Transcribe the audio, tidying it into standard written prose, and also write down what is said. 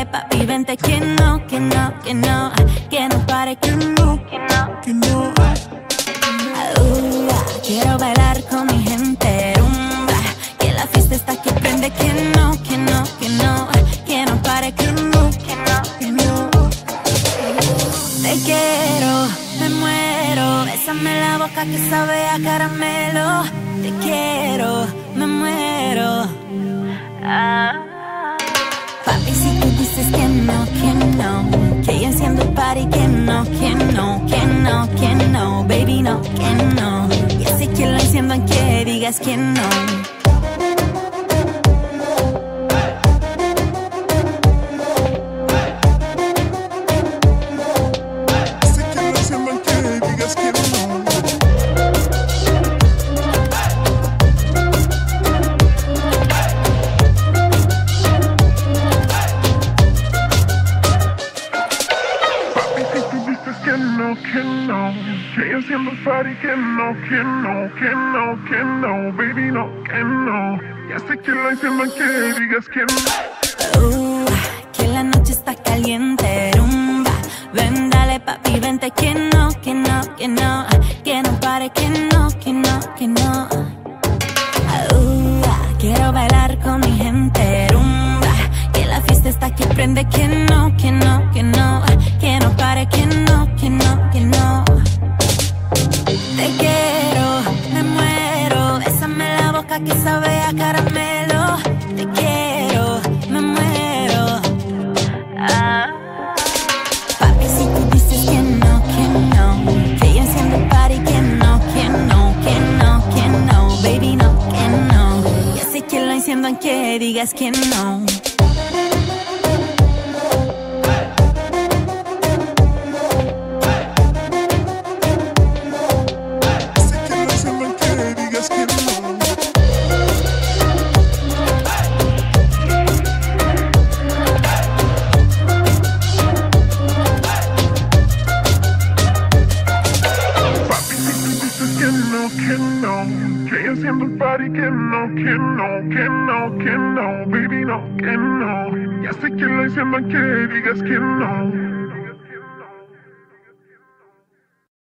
papi, vente que no, que no, que no, que no pare, que no, que no, que no. Quiero bailar con mi gente, rumba, que la fiesta está que prende, que no, que no, que no, que no pare, que no, que no, que no. Te quiero, me muero, bésame la boca que sabe a caramelo. Te quiero, me muero. Papi, si tú dices que no, que yo enciendo el party, que no, que no, que no, que no, baby, no, que no. Y así que lo enciendo aunque digas que no. Que yo siempre party, que no, que no, que no, que no, baby, no, que no. Ya sé que lo enciendo que digas que no. Que la noche está caliente, rumba. Ven, dale, papi, vente, que no, que no, que no, que no pare, que no, que no, que no. Quiero bailar con mi gente, rumba, que la fiesta está que prende, que no, que no, que no, que no pare, que no, que no, que no. Te quiero, me muero, bésame la boca que sabe a caramelo. Te quiero, me muero. Papi, si tú dices que no, que yo enciendo el party, que no, que no, que no, que no, baby, no, que no. Y así que lo enciendo aunque digas que no. Que yo siempre party, que no, que no, que no, que no, baby, no, que no. Ya sé que lo enciendo que digas que no.